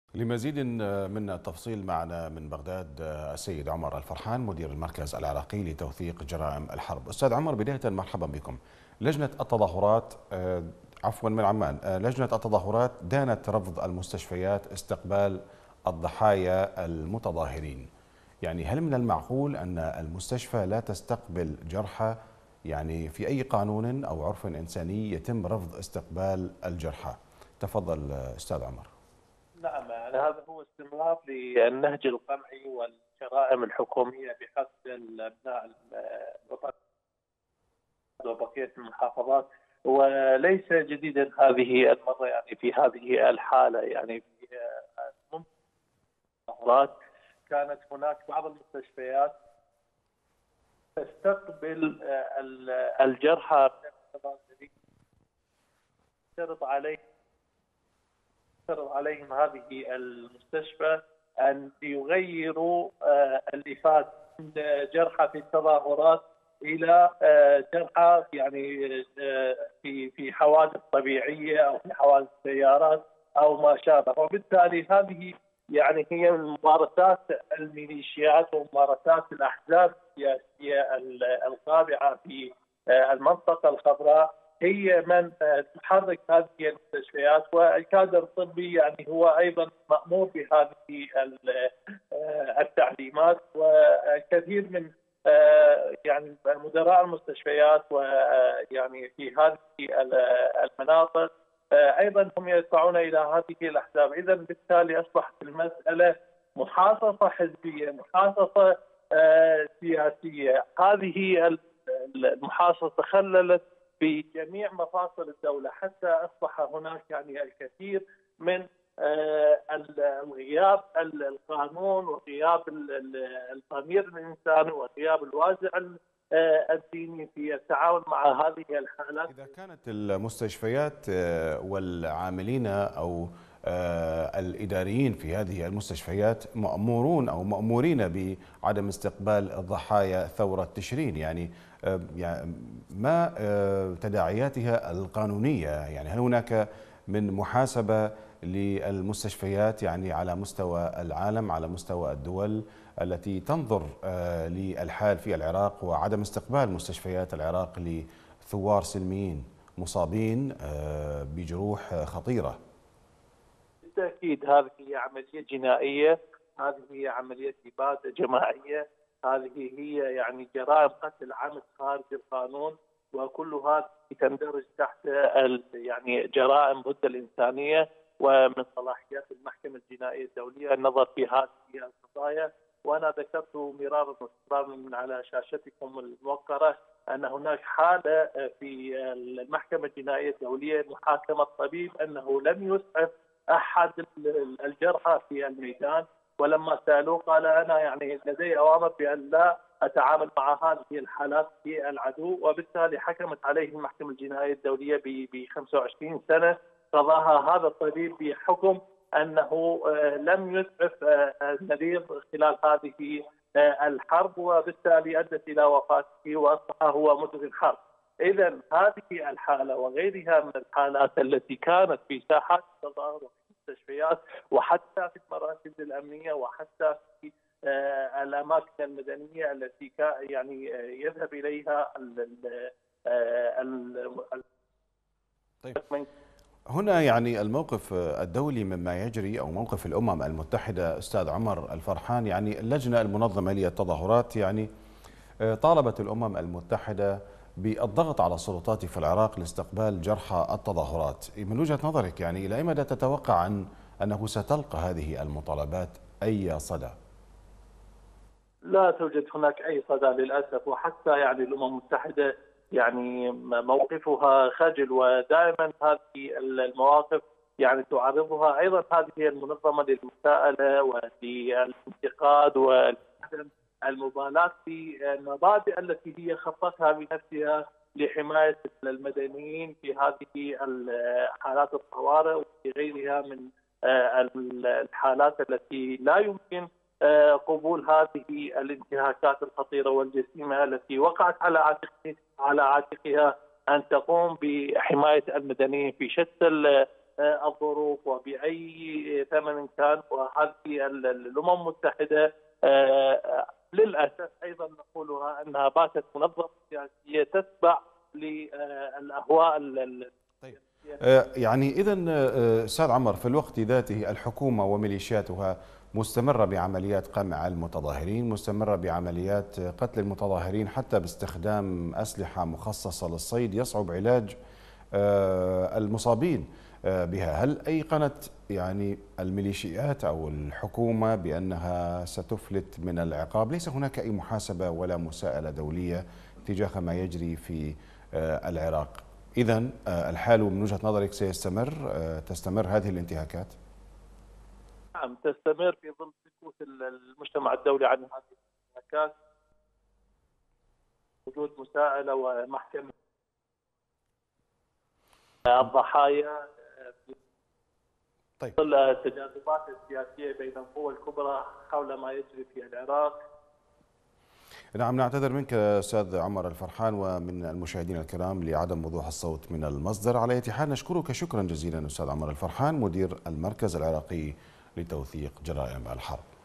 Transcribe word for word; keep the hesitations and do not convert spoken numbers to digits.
لمزيد من التفصيل معنا من بغداد السيد عمر الفرحان مدير المركز العراقي لتوثيق جرائم الحرب. أستاذ عمر، بداية مرحبا بكم. لجنة التظاهرات عفوا من عمان، لجنة التظاهرات دانت رفض المستشفيات استقبال الضحايا المتظاهرين. يعني هل من المعقول أن المستشفى لا تستقبل جرحى؟ يعني في أي قانون أو عرف إنساني يتم رفض استقبال الجرحى؟ تفضل أستاذ عمر. نعم، يعني هذا هو استمرار للنهج القمعي والجرائم الحكومية بحق الأبناء الوطن وبقية المحافظات، وليس جديدا هذه المرة. يعني في هذه الحالة، يعني في ممكن كانت هناك بعض المستشفيات تستقبل الجرحى تشترط عليه تفترض عليهم هذه المستشفى أن يغيروا اللي من جرحى في التظاهرات إلى جرحى يعني في في حوادث طبيعية أو في حوادث سيارات أو ما شابه. وبالتالي هذه يعني هي من ممارسات الميليشيات وممارسات الأحزاب السياسية الخاضعة في المنطقة الخضراء، هي من تحرك هذه المستشفيات. والكادر الطبي يعني هو ايضا مأمور بهذه التعليمات. وكثير من يعني مدراء المستشفيات ويعني في هذه المناطق ايضا هم يدفعون الى هذه الاحزاب. اذا بالتالي اصبحت المساله محاصصه حزبيه، محاصصه سياسيه. هذه المحاصصه تخللت في جميع مفاصل الدولة، حتى أصبح هناك يعني الكثير من غياب القانون وغياب الضمير الإنساني وغياب الوازع الديني في التعامل مع هذه الحالات. إذا كانت المستشفيات والعاملين أو الإداريين في هذه المستشفيات مأمورون أو مأمورين بعدم استقبال ضحايا ثورة تشرين، يعني ما تداعياتها القانونية؟ يعني هل هناك من محاسبة للمستشفيات يعني على مستوى العالم، على مستوى الدول التي تنظر للحال في العراق وعدم استقبال مستشفيات العراق لثوار سلميين مصابين بجروح خطيرة؟ بالتأكيد هذه هي عملية جنائية، هذه هي عملية إبادة جماعية، هذه هي يعني جرائم قتل عمد خارج القانون، وكل هذه تندرج تحت يعني جرائم ضد الإنسانية. ومن صلاحيات المحكمة الجنائية الدولية النظر في هذه القضايا. وأنا ذكرت مرارا وتكرارا من على شاشتكم الموقرة أن هناك حالة في المحكمة الجنائية الدولية محاكمة طبيب أنه لم يسعف أحد الجرحى في الميدان، ولما سألوه قال أنا يعني لدي أوامر بأن لا أتعامل مع هذه الحالات في العدو. وبالتالي حكمت عليه المحكمة الجنائية الدولية ب خمسة وعشرين سنة، قضاها هذا الطبيب بحكم أنه لم يسعف المريض خلال هذه الحرب، وبالتالي أدت إلى وفاته وأصبح هو مدمن حرب. إذا هذه الحالة وغيرها من الحالات التي كانت في ساحات التظاهر وفي المستشفيات وحتى في المراكز الأمنية وحتى في الأماكن المدنية التي يعني يذهب إليها ال طيب، هنا يعني الموقف الدولي مما يجري أو موقف الأمم المتحدة أستاذ عمر الفرحان، يعني اللجنة المنظمة للتظاهرات يعني طالبت الأمم المتحدة بالضغط على السلطات في العراق لاستقبال جرحى التظاهرات. من وجهة نظرك يعني إلى أي مدى تتوقع أن أنه ستلقى هذه المطالبات أي صدى؟ لا توجد هناك أي صدى للأسف، وحتى يعني الأمم المتحدة يعني موقفها خجل، ودائما هذه المواقف يعني تعرضها أيضا هذه المنظمة للمساءلة وللانتقاد والمبالاة في المبادئ التي هي خطتها بنفسها لحماية المدنيين في هذه الحالات الطوارئ وفي غيرها من الحالات التي لا يمكن قبول هذه الانتهاكات الخطيرة والجسيمة التي وقعت على عاتق على عاتقها أن تقوم بحماية المدنيين في شتى الظروف وبأي ثمن كان. وهذه الأمم المتحدة للأسف أيضا نقولها أنها باتت منظمة سياسية تتبع للأهواء. طيب يعني إذا أستاذ عمر في الوقت ذاته الحكومة وميليشياتها مستمرة بعمليات قمع المتظاهرين، مستمرة بعمليات قتل المتظاهرين حتى باستخدام أسلحة مخصصة للصيد، يصعب علاج المصابين بها. هل أيقنت يعني الميليشيات أو الحكومة بأنها ستفلت من العقاب؟ ليس هناك أي محاسبة ولا مساءلة دولية تجاه ما يجري في العراق. إذن الحال من وجهة نظرك سيستمر تستمر هذه الانتهاكات؟ نعم تستمر في ظل سكوت المجتمع الدولي عن هذه الانتهاكات، وجود مساءلة ومحكمة الضحايا في طيب. ظل التجاذبات السياسية بين القوى الكبرى حول ما يجري في العراق. نعم نعتذر منك أستاذ عمر الفرحان ومن المشاهدين الكرام لعدم وضوح الصوت من المصدر. على أي حال نشكرك شكرا جزيلا أستاذ عمر الفرحان مدير المركز العراقي لتوثيق جرائم الحرب.